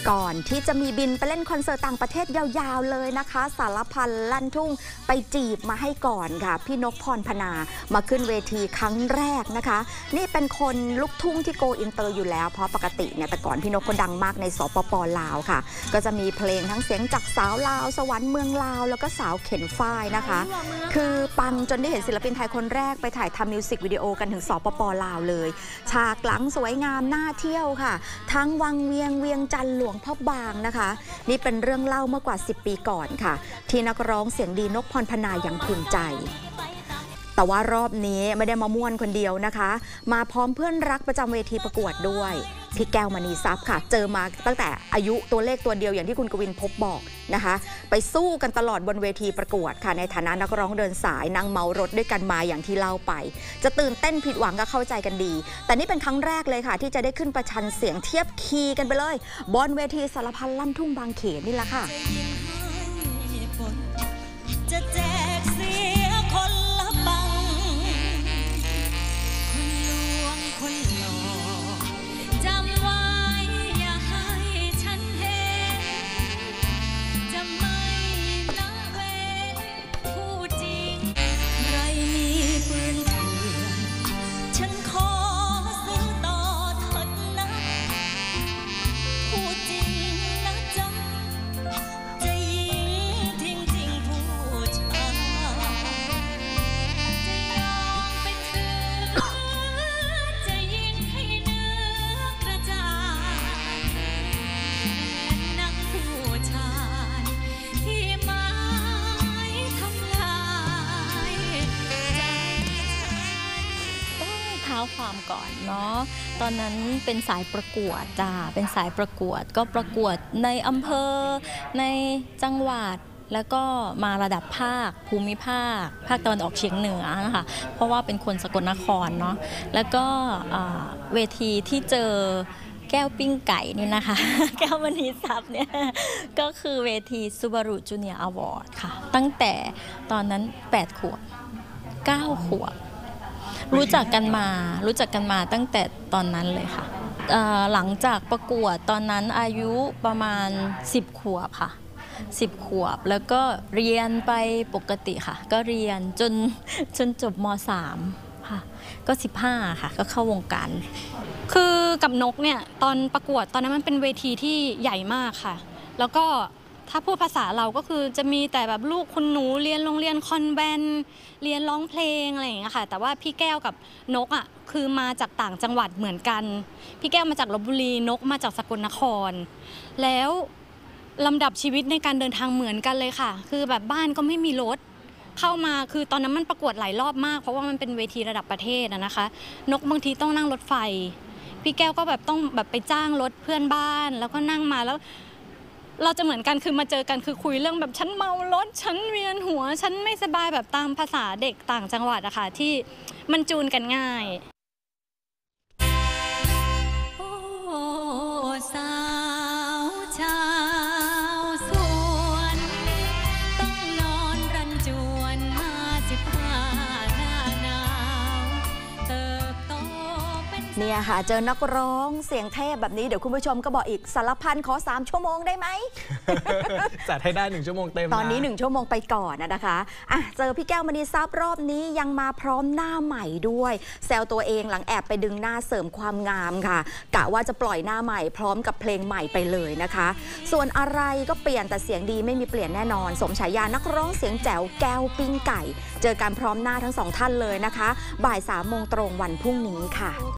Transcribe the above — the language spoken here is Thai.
ก่อนที่จะมีบินไปเล่นคอนเสิร์ตต่างประเทศยาวๆเลยนะคะสารพันลั่นทุ่งไปจีบมาให้ก่อนค่ะพี่นกพรพนามาขึ้นเวทีครั้งแรกนะคะนี่เป็นคนลูกทุ่งที่โกอินเตอร์อยู่แล้วเพราะปกติเนี่ยแต่ก่อนพี่นกก็ดังมากในสปป.ลาวค่ะก็จะมีเพลงทั้งเสียงจากสาวลาวสวรรค์เมืองลาวแล้วก็สาวเข็นฝ้ายนะคะคือปังจนได้เห็นศิลปินไทยคนแรกไปถ่ายทำมิวสิกวิดีโอกันถึงสปป.ลาวเลยฉากหลังสวยงามน่าเที่ยวค่ะทั้งวังเวียงจันทร์หลวงพ่อบางนะคะนี่เป็นเรื่องเล่าเมื่อกว่า10 ปีก่อนค่ะที่นักร้องเสียงดีนกพรพนาอย่างภูมิใจแต่ว่ารอบนี้ไม่ได้มาม่วนคนเดียวนะคะมาพร้อมเพื่อนรักประจำเวทีประกวดด้วยพี่แก้วมณีทรัพย์ค่ะเจอมาตั้งแต่อายุตัวเลขตัวเดียวอย่างที่คุณกวินพบบอกนะคะไปสู้กันตลอดบนเวทีประกวดค่ะในฐานะนักร้องเดินสายนั่งเมารถด้วยกันมาอย่างที่เล่าไปจะตื่นเต้นผิดหวังก็เข้าใจกันดีแต่นี่เป็นครั้งแรกเลยค่ะที่จะได้ขึ้นประชันเสียงเทียบคีย์กันไปเลยบนเวทีสารพันลั่นทุ่งบางเขนนี่แหละค่ะจะแจกเสียคนละบังคนลวงคนหลอกจำไว้อย่าให้ฉันเห็นจะไม่ละเว้นพูดจริงใครมีปืนเถื่อนฉันขอซื้อต่อเถิดนะพูดจริงนะจ๊ะจะยิงทิ้งผู้ชายจะยอมเป็นเสือจะยิงให้เนื้อกระจายนักผู้ชายที่หมายทำลายใจต้องเท้าความก่อนเนาะตอนนั้นเป็นสายประกวดจ้าเป็นสายประกวดก็ประกวดในอำเภอในจังหวัดแล้วก็มาระดับภาคภูมิภาคตะวันออกเฉียงเหนือนะคะเพราะว่าเป็นคนสกลนครเนาะแล้วก็เวทีที่เจอแก้วปิ้งไก่นี่นะคะ แก้วมณีทรัพย์เนี่ยก็คือเวที Subaru Junior Award ค่ะตั้งแต่ตอนนั้น8 ขวบ 9 ขวบรู้จักกันมาตั้งแต่ตอนนั้นเลยค่ะหลังจากประกวดตอนนั้นอายุประมาณ10 ขวบค่ะ10 ขวบแล้วก็เรียนไปปกติค่ะก็เรียนจนจบม.3 ค่ะก็15ค่ะก็เข้าวงการคือกับนกเนี่ยตอนประกวดตอนนั้นมันเป็นเวทีที่ใหญ่มากค่ะแล้วก็ถ้าพูดภาษาเราก็คือจะมีแต่แบบลูกคุณหนูเรียนโรงเรียนคอนแวนต์เรียนร้องเพลงอะไรอย่างเงี้ยค่ะแต่ว่าพี่แก้วกับนกอ่ะคือมาจากต่างจังหวัดเหมือนกันพี่แก้วมาจากลพบุรีนกมาจากสกลนครแล้วลำดับชีวิตในการเดินทางเหมือนกันเลยค่ะคือแบบบ้านก็ไม่มีรถเข้ามาคือตอนนั้นมันประกวดหลายรอบมากเพราะว่ามันเป็นเวทีระดับประเทศนะคะนกบางทีต้องนั่งรถไฟพี่แก้วก็แบบต้องแบบไปจ้างรถเพื่อนบ้านแล้วก็นั่งมาแล้วเราจะเหมือนกันคือมาเจอกันคือคุยเรื่องแบบฉันเมารถฉันเวียนหัวฉันไม่สบายแบบตามภาษาเด็กต่างจังหวัดอะค่ะที่มันจูนกันง่ายโอ้สาวชาวสวนต้องนอนรันจวนมา15 หน้าหนาวเติบโตเนี่ยค่ะเจอนักร้องเสียงเทพแบบนี้เดี๋ยวคุณผู้ชมก็บอกอีกสารพันขอ3 ชั่วโมงได้ไหมจัดให้ได้1 ชั่วโมงเต็มตอนนี้1 ชั่วโมงไปก่อนนะคะเจอพี่แก้วมณีทรัพย์รอบนี้ยังมาพร้อมหน้าใหม่ด้วยแซวตัวเองหลังแอบไปดึงหน้าเสริมความงามค่ะกะว่าจะปล่อยหน้าใหม่พร้อมกับเพลงใหม่ไปเลยนะคะส่วนอะไรก็เปลี่ยนแต่เสียงดีไม่มีเปลี่ยนแน่นอนสมฉายานักร้องเสียงแจ๋วแก้วปิ้งไก่เจอการพร้อมหน้าทั้ง2 ท่านเลยนะคะบ่าย 3 โมงตรงวันพรุ่งนี้ค่ะ